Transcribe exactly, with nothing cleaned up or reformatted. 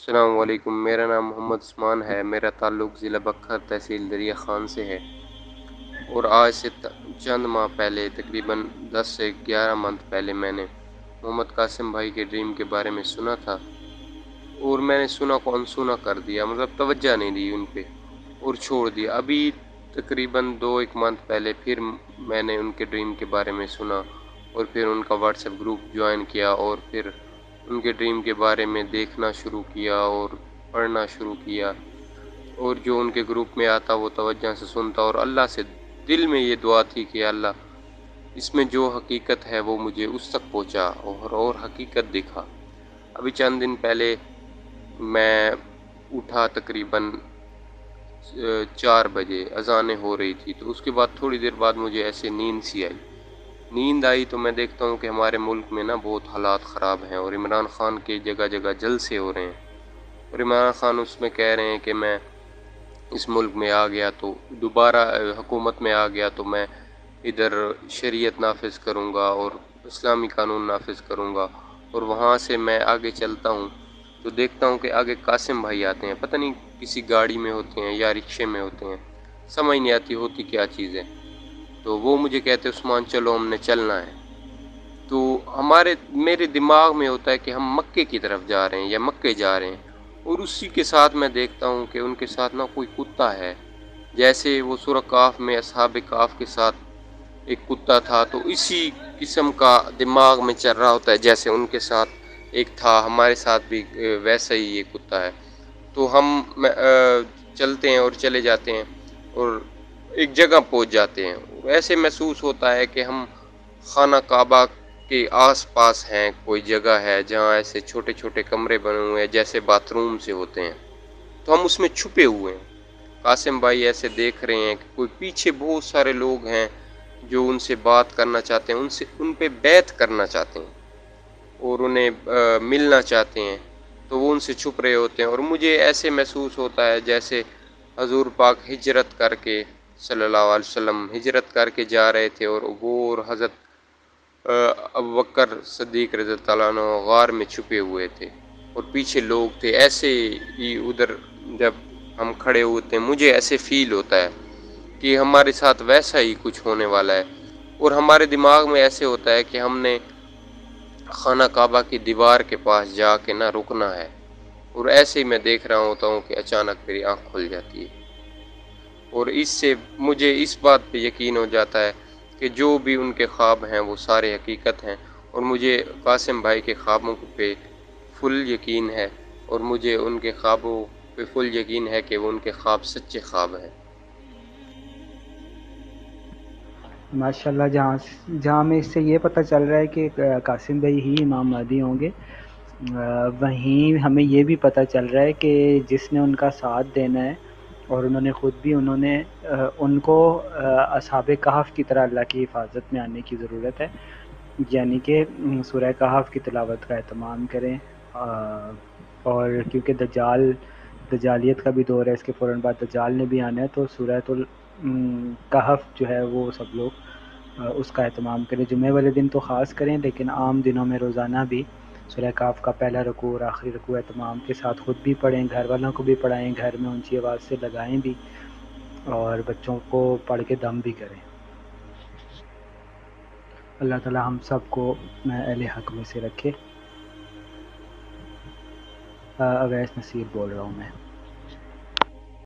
السلام علیکم، میرا نام محمد عثمان ہے۔ میرا تعلق ضلع بکھر تحصیل دریا خان سے ہے اور آج سے چند ماہ پہلے تقریباً دس سے گیارہ منتھ پہلے میں نے محمد قاسم بھائی کے ڈریم کے بارے میں سنا تھا اور میں نے سنا کو انسونا کر دیا، مطلب توجہ نہیں دی ان پہ اور چھوڑ دیا۔ ابھی تقریباً دو ایک منتھ پہلے پھر میں نے ان کے ڈریم کے بارے میں سنا اور پھر ان کا واٹس ایپ گروپ جوائن کیا اور پھر ان کے ڈریم کے بارے میں دیکھنا شروع کیا اور پڑھنا شروع کیا، اور جو ان کے گروپ میں آتا وہ توجہ سے سنتا اور اللہ سے دل میں یہ دعا تھی کہ اللہ اس میں جو حقیقت ہے وہ مجھے اس تک پہنچا اور اور حقیقت دکھا۔ ابھی چند دن پہلے میں اٹھا تقریباً چار بجے، اذانیں ہو رہی تھی، تو اس کے بعد تھوڑی دیر بعد مجھے ایسے نیند سی آئی نیند آئی تو میں دیکھتا ہوں کہ ہمارے ملک میں نا بہت حالات خراب ہیں اور عمران خان کے جگہ جگہ جلسے ہو رہے ہیں، اور عمران خان اس میں کہہ رہے ہیں کہ میں اس ملک میں آ گیا تو دوبارہ حکومت میں آ گیا تو میں ادھر شریعت نافذ کروں گا اور اسلامی قانون نافذ کروں گا، اور وہاں سے میں آگے چلتا ہوں تو دیکھتا ہوں کہ آگے قاسم بھائی آتے ہیں، پتہ نہیں کسی گاڑی میں ہوتے ہیں یا رکشے میں ہوتے ہیں، سمجھ نہیں آتی ہوتی کیا چیز ہے۔ تو وہ مجھے کہتے عثمان چلو ہم نے چلنا ہے، تو ہمارے میرے دماغ میں ہوتا ہے کہ ہم مکے کی طرف جا رہے ہیں یا مکے جا رہے ہیں، اور اسی کے ساتھ میں دیکھتا ہوں کہ ان کے ساتھ نہ کوئی کتا ہے، جیسے وہ سورہ کہف میں اصحاب کہف کے ساتھ ایک کتا تھا، تو اسی قسم کا دماغ میں چل رہا ہوتا ہے جیسے ان کے ساتھ ایک تھا، ہمارے ساتھ بھی ویسا ہی یہ کتا ہے۔ تو ہم چلتے ہیں اور چلے جاتے ہیں اور ایک جگہ پہنچ جاتے ہیں، ایسے محسوس ہوتا ہے کہ ہم خانہ کعبہ کے آس پاس ہیں، کوئی جگہ ہے جہاں ایسے چھوٹے چھوٹے کمرے بنے ہوئے ہیں جیسے باتھ روم سے ہوتے ہیں، تو ہم اس میں چھپے ہوئے ہیں۔ قاسم بھائی ایسے دیکھ رہے ہیں کہ کوئی پیچھے بہت سارے لوگ ہیں جو ان سے بات کرنا چاہتے ہیں، ان سے ان پہ بیعت کرنا چاہتے ہیں اور انہیں ملنا چاہتے ہیں، تو وہ ان سے چھپ رہے ہوتے ہیں، اور مجھے ایسے محسوس ہوتا ہے جیسے حضور پاک ہجرت کر کے صلی اللہ علیہ وسلم ہجرت کر کے جا رہے تھے اور وہ اور حضرت ابوبکر صدیق رضی اللہ عنہ غار میں چھپے ہوئے تھے اور پیچھے لوگ تھے، ایسے ہی ادھر جب ہم کھڑے ہوتے ہیں مجھے ایسے فیل ہوتا ہے کہ ہمارے ساتھ ویسا ہی کچھ ہونے والا ہے، اور ہمارے دماغ میں ایسے ہوتا ہے کہ ہم نے خانہ کعبہ کی دیوار کے پاس جا کے نہ رکنا ہے، اور ایسے ہی میں دیکھ رہا ہوتا ہوں کہ اچانک میری آنکھ کھل جاتی ہے، اور اس سے مجھے اس بات پہ یقین ہو جاتا ہے کہ جو بھی ان کے خواب ہیں وہ سارے حقیقت ہیں، اور مجھے قاسم بھائی کے خوابوں پہ فل یقین ہے، اور مجھے ان کے خوابوں پہ فل یقین ہے کہ وہ ان کے خواب سچے خواب ہیں۔ ماشاءاللہ، جہاں جہاں میں اس سے یہ پتہ چل رہا ہے کہ قاسم بھائی ہی امام مہدی ہوں گے، وہیں ہمیں یہ بھی پتہ چل رہا ہے کہ جس نے ان کا ساتھ دینا ہے، اور انہوں نے خود بھی انہوں نے ان کو اصحاب کہف کی طرح اللہ کی حفاظت میں آنے کی ضرورت ہے، یعنی کہ سورہ کہف کی تلاوت کا اہتمام کریں، اور کیونکہ دجال دجالیت کا بھی دور ہے، اس کے فوراً بعد دجال نے بھی آنا ہے، تو سورہ کہف جو ہے وہ سب لوگ اس کا اہتمام کریں، جمعے والے دن تو خاص کریں، لیکن عام دنوں میں روزانہ بھی سورہ کہف کا پہلا رکوع اور آخری رکوع اہتمام کے ساتھ خود بھی پڑھیں، گھر والوں کو بھی پڑھائیں، گھر میں اونچی آواز سے لگائیں بھی، اور بچوں کو پڑھ کے دم بھی کریں۔ اللہ تعالی ہم سب کو اہل حق میں سے رکھے۔ اویس نصیر بول رہا ہوں میں۔